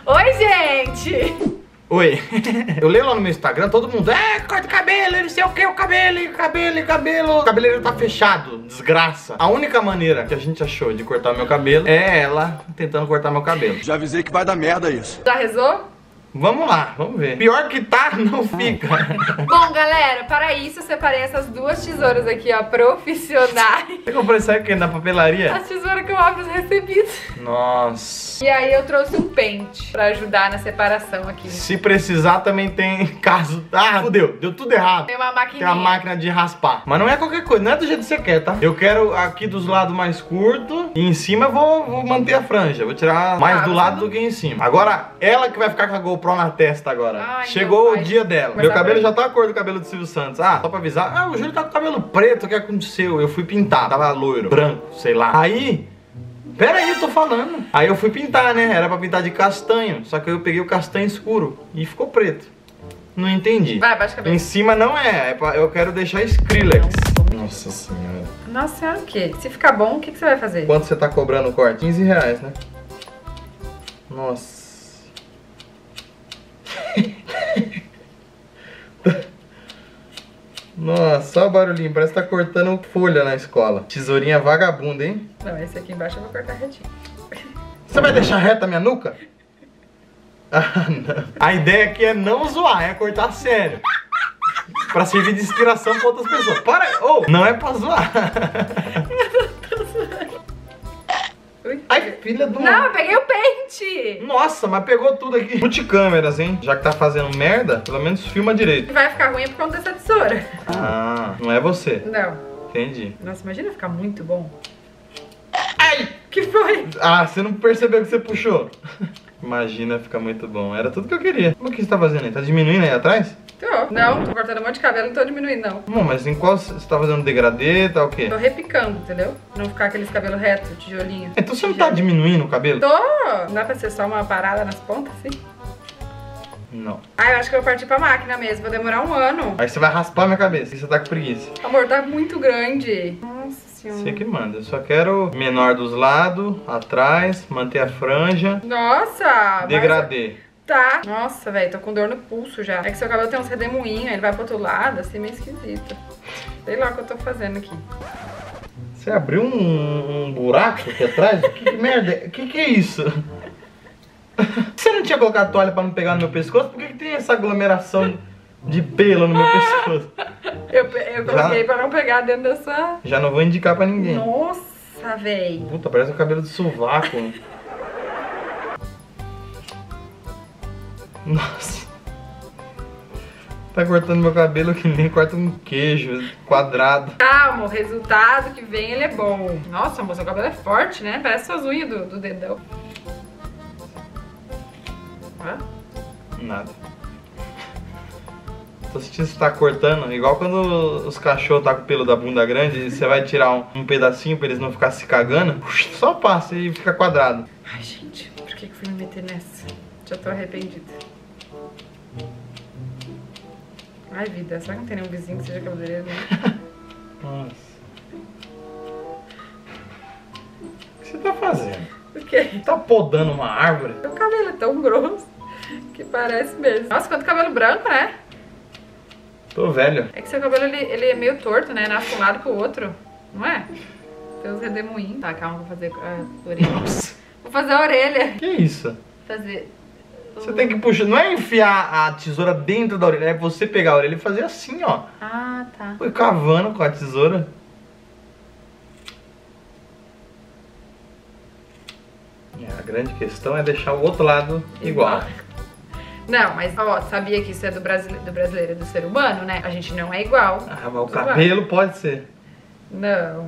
Oi, gente! Oi. Eu leio lá no meu Instagram, todo mundo, corta o cabelo, não sei o que, o cabelo. O cabeleireiro tá fechado, desgraça. A única maneira que a gente achou de cortar meu cabelo é ela tentando cortar meu cabelo. Já avisei que vai dar merda isso. Já rezou? Vamos lá, vamos ver. Pior que tá, não fica. Bom, galera, para isso eu separei essas duas tesouras aqui, ó, profissionais. Você comprou isso aqui na papelaria? As tesouras que eu abro os recebidos. Nossa. E aí eu trouxe um pente pra ajudar na separação aqui. Se precisar também tem caso. Ah, fudeu, deu tudo errado. Tem uma maquininha. Tem a máquina de raspar. Mas não é qualquer coisa, não é do jeito que você quer, tá? Eu quero aqui dos lados mais curto e em cima eu vou manter a franja. Vou tirar mais do lado do que em cima. Agora, ela que vai ficar com a GoPro na testa agora. Ai, chegou o dia dela. Mas Meu a cabelo ver- já tá a cor do cabelo do Silvio Santos. Ah, só pra avisar. Ah, o Júlio tá com o cabelo preto. O que aconteceu? Eu fui pintar. Tava loiro, branco, sei lá. Aí... Pera aí, eu tô falando. Aí eu fui pintar, né? Era pra pintar de castanho. Só que eu peguei o castanho escuro e ficou preto. Não entendi. Vai, baixa a cabeça. Em cima não é. Eu quero deixar Skrillex. Nossa senhora. Nossa senhora, o quê? Se ficar bom, o que você vai fazer? Quanto você tá cobrando o corte? 15 reais, né? Nossa. Nossa, só o barulhinho. Parece que tá cortando folha na escola. Tesourinha vagabunda, hein? Não, esse aqui embaixo eu vou cortar retinho. Você vai deixar reta a minha nuca? Ah, não. A ideia aqui é não zoar, é cortar sério. Pra servir de inspiração pra outras pessoas. Para! Oh, não é pra zoar. Ui. Ai, filha do... Não, eu peguei o pente! Nossa, mas pegou tudo aqui. Multicâmeras, hein? Já que tá fazendo merda, pelo menos filma direito. Vai ficar ruim por conta dessa tesoura. Ah, não é você. Não. Entendi. Nossa, imagina ficar muito bom. Ai! Que foi? Ah, você não percebeu que você puxou? Imagina ficar muito bom. Era tudo que eu queria. O que você tá fazendo aí? Tá diminuindo aí atrás? Tô. Não, tô cortando um monte de cabelo, não tô diminuindo, não. Não, mas em qual você tá fazendo degradê, tá o quê? Tô repicando, entendeu? Não ficar aqueles cabelos retos, tijolinho. Então você não tá diminuindo o cabelo? Tô! Não dá pra ser só uma parada nas pontas, assim? Não. Ah, eu acho que eu vou partir pra máquina mesmo, vai demorar um ano. Aí você vai raspar minha cabeça e você tá com preguiça. Amor, tá muito grande. Nossa senhora. Você que manda. Eu só quero menor dos lados, atrás, manter a franja, Nossa! degradê. Tá. Nossa, velho, tô com dor no pulso já. É que seu cabelo tem uns redemoinhos, ele vai pro outro lado, assim, meio esquisito. Sei lá o que eu tô fazendo aqui. Você abriu um buraco aqui atrás? Que merda? Que é isso? Você não tinha colocado toalha pra não pegar no meu pescoço? Por que tem essa aglomeração de pelo no meu pescoço? Eu coloquei pra não pegar dentro dessa... Já não vou indicar pra ninguém. Nossa, velho. Puta, parece um cabelo de sovaco. Nossa. Tá cortando meu cabelo que nem corta um queijo quadrado. Calma, o resultado que vem, ele é bom. Nossa, amor, seu cabelo é forte, né? Parece suas unhas do dedão. Hã? Nada. Tô sentindo que você tá cortando, igual quando os cachorros tá com o pelo da bunda grande e você vai tirar um pedacinho pra eles não ficarem se cagando, só passa e fica quadrado. Ai, gente, por que fui me meter nessa? Já tô arrependida. Ai, vida, será que não tem nenhum vizinho que seja cabeleireiro? Né? Nossa. O que você tá fazendo? Por quê? Você tá podando uma árvore? Seu cabelo é tão grosso que parece mesmo. Nossa, quanto cabelo branco, né? Tô velho. É que seu cabelo, ele é meio torto, né? Nasce de um lado pro outro, não é? Tem uns redemoinhos. Tá, calma, vou fazer a orelha. Nossa. Vou fazer a orelha. Que isso? Fazer... Você tem que puxar, não é enfiar a tesoura dentro da orelha, é você pegar a orelha e fazer assim, ó. Ah, tá. Foi cavando com a tesoura. A grande questão é deixar o outro lado igual. Não, mas ó, sabia que isso é do brasileiro e do ser humano, né? A gente não é igual. Ah, mas o cabelo pode ser. Não.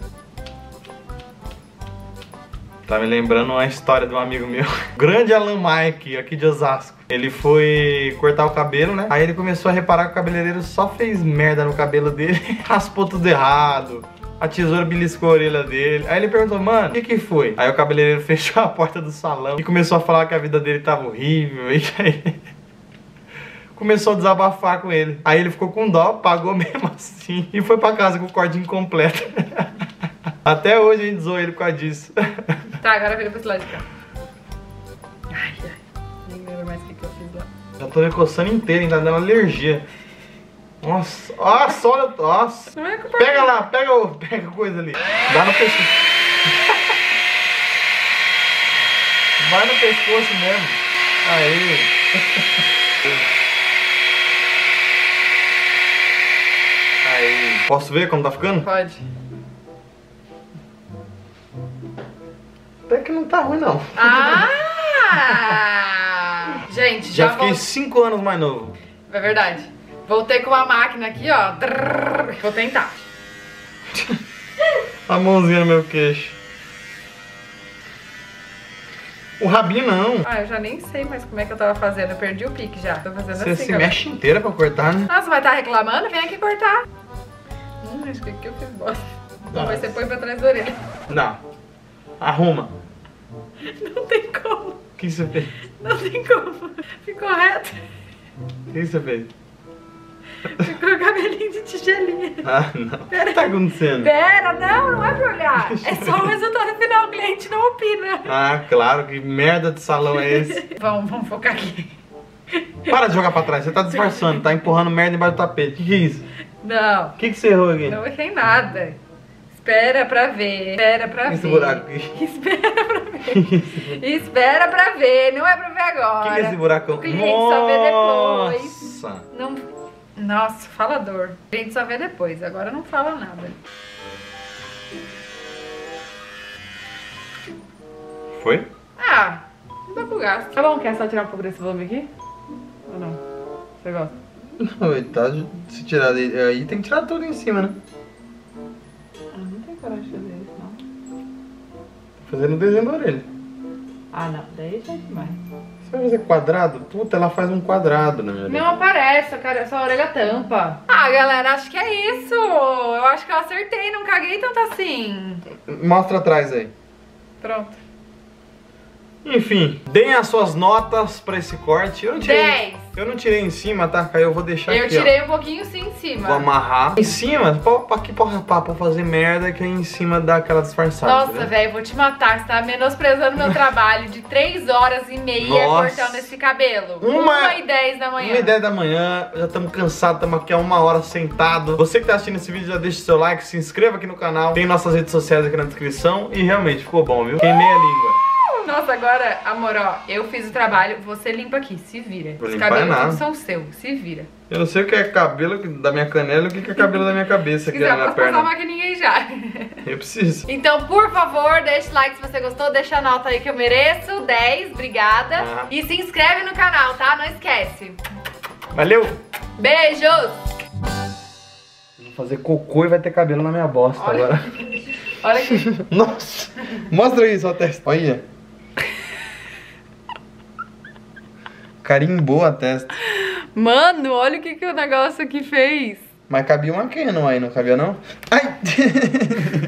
Tá me lembrando uma história de um amigo meu. Grande Alan Mike, aqui de Osasco. Ele foi cortar o cabelo, né? Aí ele começou a reparar que o cabeleireiro só fez merda no cabelo dele. Raspou tudo errado. A tesoura beliscou a orelha dele. Aí ele perguntou, mano, o que foi? Aí o cabeleireiro fechou a porta do salão e começou a falar que a vida dele tava horrível. E aí começou a desabafar com ele. Aí ele ficou com dó, pagou mesmo assim e foi pra casa com o corte incompleto. Até hoje a gente zoou ele por causa disso. Tá, agora vira pra esse lado de cá. Ai, ai. Nem lembro mais o que eu fiz lá. Já tô me coçando inteiro, ainda dando alergia. Nossa, nossa, olha, nossa. Não é culpa Pega lá, pega a coisa ali. Dá no pescoço. Vai no pescoço mesmo. Aí. Aí. Posso ver como tá ficando? Pode. Até que não tá ruim, não. Ah! Gente, Já fiquei 5 anos mais novo. É verdade. Voltei com uma máquina aqui, ó. Vou tentar. A mãozinha no meu queixo. O rabinho não. Ah, eu já nem sei mais como é que eu tava fazendo. Eu perdi o pique já. Tô fazendo Você assim, se galera. mexe inteira pra cortar, né? Nossa, vai estar reclamando? Vem aqui cortar. Acho que aqui eu fiz bosta. Não, Nossa. vai ser põe pra trás da orelha. Não. Arruma. Não tem como. O que você fez? Não tem como. Ficou reto. O que você fez? Ficou o cabelinho de tigelinha. Ah, não. O que tá acontecendo? Pera, não é pra olhar. É só o resultado final. O cliente não opina. Ah, claro. Que merda de salão é esse? Vamos focar aqui. Para de jogar pra trás. Você tá disfarçando. Tá empurrando merda embaixo do tapete. Que é isso? Não. O que você errou aqui? Não errei nada. Espera pra ver. Espera pra Esse ver. buraco aqui. Espera pra ver. Espera pra ver. Não é pra ver agora. O que é esse buracão? O cliente só vê depois. Nossa. Não... Nossa, falador. O cliente só vê depois. Agora não fala nada. Foi? Ah, não dá pro gasto. Tá bom, quer só tirar um pouco desse volume aqui? Ou não? Você gosta? Coitado, se tirar aí tem que tirar tudo em cima, né? Ah, não tem coragem de fazer isso, não. Fazendo o desenho da orelha. Ah, não. Daí já é demais. Você vai fazer quadrado? Puta, ela faz um quadrado na minha orelha. Não aparece, cara, essa orelha tampa. Ah, galera, acho que é isso. Eu acho que eu acertei, não caguei tanto assim. Mostra atrás aí. Pronto. Enfim, deem as suas notas pra esse corte. Eu não tirei, 10. eu não tirei em cima, tá? Caiu, eu vou deixar Eu aqui, tirei um pouquinho sim em cima. Vou amarrar. Em cima, aqui pra fazer merda, que aí em cima dá aquela disfarçada. Nossa, entendeu? velho, vou te matar. Você tá menosprezando meu trabalho de 3 horas e meia Nossa. cortando esse cabelo. 1h10 da manhã. 1h10 da manhã, já estamos cansados, estamos aqui há 1 hora sentado. Você que tá assistindo esse vídeo, já deixa o seu like, se inscreva aqui no canal. Tem nossas redes sociais aqui na descrição. E realmente ficou bom, viu? Queimei a língua. Nossa, agora, amor, ó, eu fiz o trabalho, você limpa aqui, se vira. Vou Os limpar cabelos nada. todos são seus, se vira. Eu não sei o que é cabelo da minha canela e o que é cabelo da minha cabeça Se aqui quiser, na minha posso passar a perna. maquininha aí já. Eu preciso. Então, por favor, deixa o like se você gostou, deixa a nota aí que eu mereço, 10, obrigada. Ah. E se inscreve no canal, tá? Não esquece. Valeu! Beijos! Vou fazer cocô e vai ter cabelo na minha bosta Olha. agora. Olha aqui. Nossa! Mostra aí sua testa. Olha. Carimbou a testa. Mano, olha o que o negócio aqui fez. Mas cabia uma Canon aí, não cabia não? Ai!